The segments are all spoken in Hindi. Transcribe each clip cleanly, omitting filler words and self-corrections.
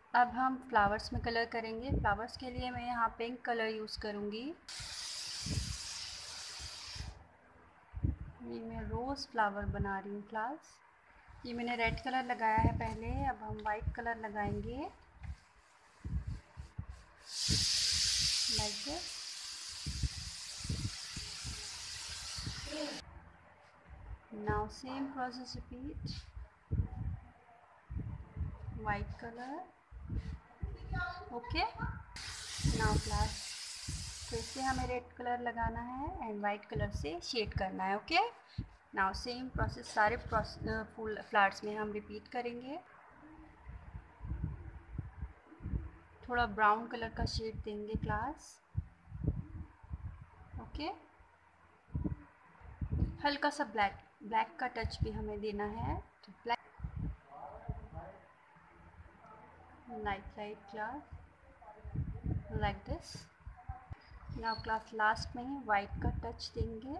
अब हम फ्लावर्स में कलर करेंगे। फ्लावर्स के लिए मैं यहाँ पिंक कलर यूज़ करूँगी। ये मैं रोज़ फ्लावर बना रही हूँ क्लास। ये मैंने रेड कलर लगाया है पहले, अब हम वाइट कलर लगाएंगे like this. Now same process repeat. White colour, okay. Now class फिर से हमें रेड कलर लगाना है एंड वाइट कलर से शेड करना है, ओके। नाउ सेम प्रोसेस सारे फूल फ्लावर्स में हम रिपीट करेंगे। थोड़ा ब्राउन कलर का शेड देंगे क्लास, ओके। हल्का सा ब्लैक ब्लैक का टच भी हमें देना है, तो black light class like this. Now class last में ही वाइट का टच देंगे।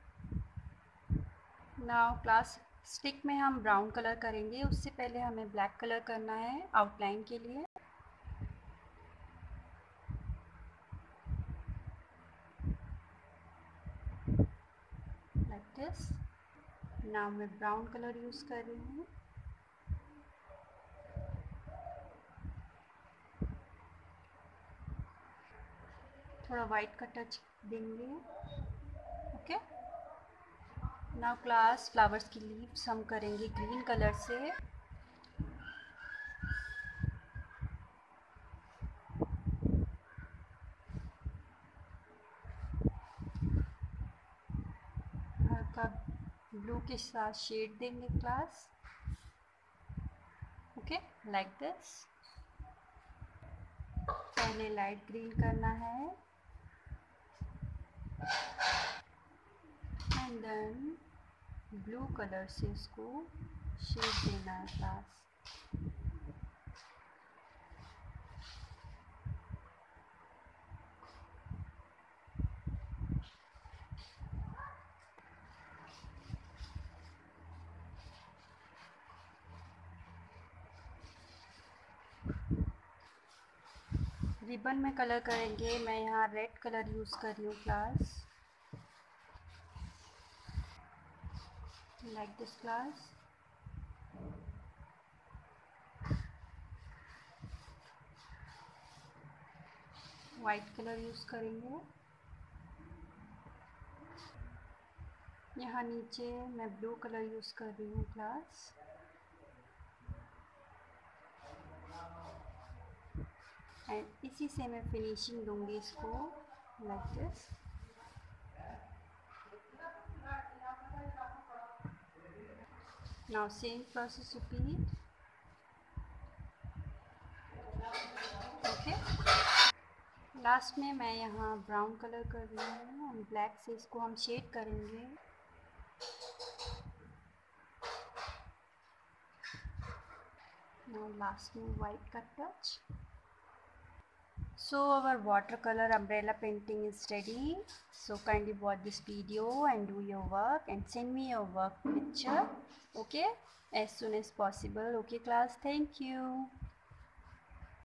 नाउ क्लास स्टिक में हम ब्राउन कलर करेंगे, उससे पहले हमें ब्लैक कलर करना है आउटलाइन के लिए। Like this. नाउ मैं ब्राउन कलर यूज़ कर रही हूँ। थोड़ा वाइट का टच देंगे, ओके। नाउ क्लास फ्लावर्स की लीव्स हम करेंगे ग्रीन कलर से। हल्का ब्लू के साथ शेड देंगे क्लास, ओके लाइक दिस। पहले लाइट ग्रीन करना है एंड देन ब्लू कलर से इसको शेड देना है क्लास। रिबन में कलर करेंगे, मैं यहाँ रेड कलर यूज़ कर रही हूँ class, like this class. White colour use करेंगे। यहाँ नीचे मैं ब्लू कलर यूज़ कर रही हूँ क्लास, एंड इसी से मैं फिनिशिंग दूंगी इसको like this. Now same process repeat, okay. Last में मैं यहाँ ब्राउन कलर कर रही हूँ और ब्लैक से इसको हम शेड करेंगे। नाउ लास्ट में वाइट का touch. So our watercolor umbrella painting is ready. So kindly watch this video and do your work and send me your work picture, okay, as soon as possible, okay class. Thank you.